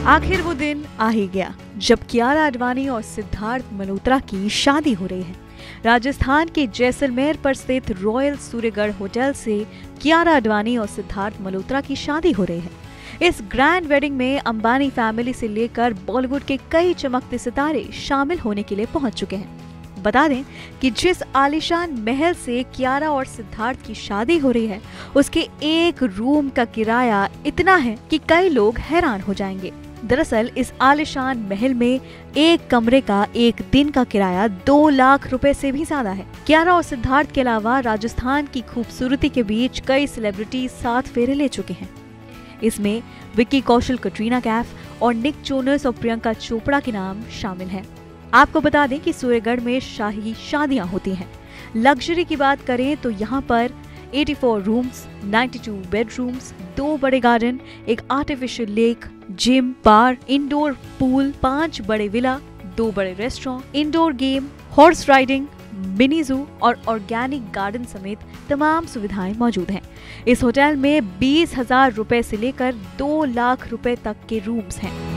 आखिर वो दिन आ ही गया जब कियारा आडवाणी और सिद्धार्थ मल्होत्रा की शादी हो रही है। राजस्थान के जैसलमेर पर स्थित रॉयल सूर्यगढ़ होटल से कियारा आडवाणी और सिद्धार्थ मल्होत्रा की शादी हो रही है। इस ग्रैंड वेडिंग में अंबानी फैमिली से लेकर बॉलीवुड के कई चमकते सितारे शामिल होने के लिए पहुंच चुके हैं। बता दें कि जिस आलीशान महल से कियारा और सिद्धार्थ की शादी हो रही है, उसके एक रूम का किराया इतना है कि कई लोग हैरान हो जाएंगे। दरअसल इस आलीशान महल में एक कमरे का एक दिन का किराया 2 लाख रुपए से भी ज्यादा है। कियारा और सिद्धार्थ के अलावा राजस्थान की खूबसूरती के बीच कई सेलिब्रिटी साथ फेरे ले चुके हैं। इसमें विक्की कौशल, कटरीना कैफ और निक जोनस और प्रियंका चोपड़ा के नाम शामिल हैं। आपको बता दें कि सूर्यगढ़ में शाही शादियां होती हैं। लग्जरी की बात करें तो यहाँ पर 84 रूम्स, 92 बेडरूम्स, 2 बड़े गार्डन, एक artificial lake, gym, bar, indoor pool, 5 बड़े विला, 2 बड़े restaurant, indoor game, horse riding, mini zoo और ऑर्गेनिक गार्डन समेत तमाम सुविधाएं मौजूद हैं। इस होटल में 20,000 रुपए से लेकर 2 लाख रुपए तक के रूम्स हैं।